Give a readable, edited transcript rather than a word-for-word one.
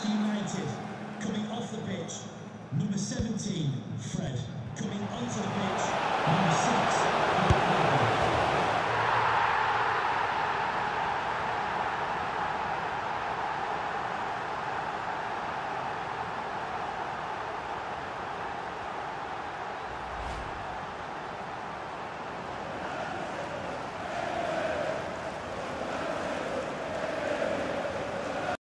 Manchester United coming off the pitch, number 17, Fred. Coming onto the pitch,